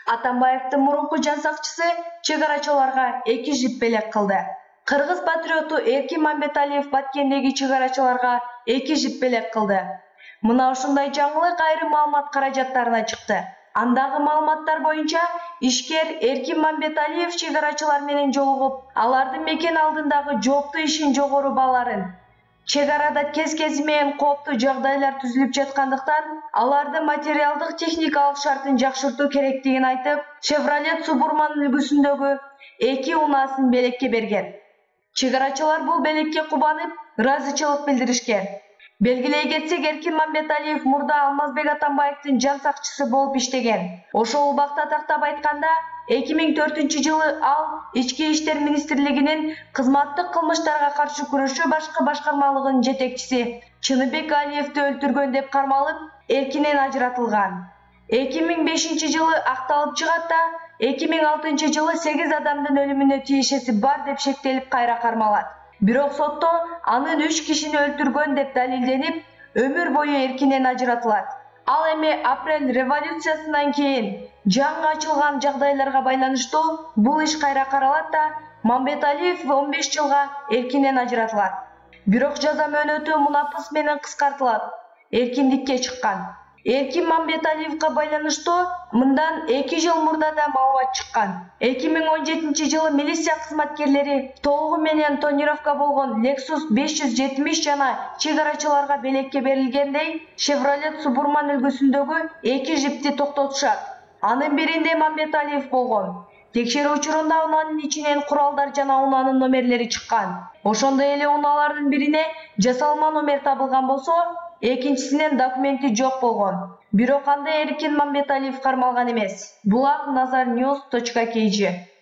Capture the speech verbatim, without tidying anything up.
Атамбаевдин мурунку жан сакчысы чек арачыларга эки жип белек кылды. Кыргыз патриоту Эркин Мамбеталиев Баткендеги чек арачыларга эки жип белек кылды. Мына ушундай жаңылык айрым маалымат каражаттарына чыкты. Андагы маалыматтар боюнча ишкер Эркин Мамбеталиев чек арачылар менен жолугуп, алардын мекен алдындагы жооптуу ишин жогору бааларын, чек арада кез-кези менен кооптуу жагдайлар түзүлүп жаткандыктан, алардын материалдык техникалык шартын жакшыртуу керектигин айтып, Chevrolet Suburban үлгүсүндөгү эки унаасын белекке берген. Чек арачылар бул белекке кубанып, ыраазычылык билдиришкен. Белгилей кетсек, Эркин Мамбеталиев мурда Алмазбек Атамбаевдин жан сакчысы болуп иштеген. Ошол убакта тактап айтканда, эки миң төртүнчү жылы ал Ички иштер министрлигинин кызматтык кылмыштарга каршы күрөшүү башкы башкармалыгынын жетекчиси Чыныбек Алиевди өлтүргөн деп кармалып, эркинен ажыратылган. эки миң бешинчи жылы акталып чыгат да, эки миң алтынчы жылы сегиз адамдын өлүмүнө тиешеси бар деп шектелип кайра кармалат. Бирок сотто анын үч кишини өлтүргөн деп далилденип, өмүр бою эркинен ажыратылат. Ал эми апрель революциясынан кийин жаңы ачылган жагдайларга байланыштуу бул иш кайра каралат да, Мамбеталиев он беш жылга эркинен ажыратылат. Бирок жаза мөөнөтү мунапыс менен кыскартылып, эркиндикке чыккан. Эркин Мамбеталиевге байланыштуу мындан эки жыл мурда да маалымат чыккан. эки миң он жетинчи жылы милиция кызматкерлери толугу менен тонировка болгон Lexus беш жүз жетимиш жана чек арачыларга белекке берилгендей Chevrolet Suburban үлгүсүндөгү эки жипти токтотушат. Анын биринде Мамбеталиев болгон. Текшерүү учурунда унаанын ичинен куралдар жана унаанын номерлери чыккан. Ошондой эле унаалардын бирине жасалма номер табылган болсо, экинчисинен документи жок болгон. Бирок анда Эркин Мамбеталиев кармалган эмес. Булак Назар News точка кей же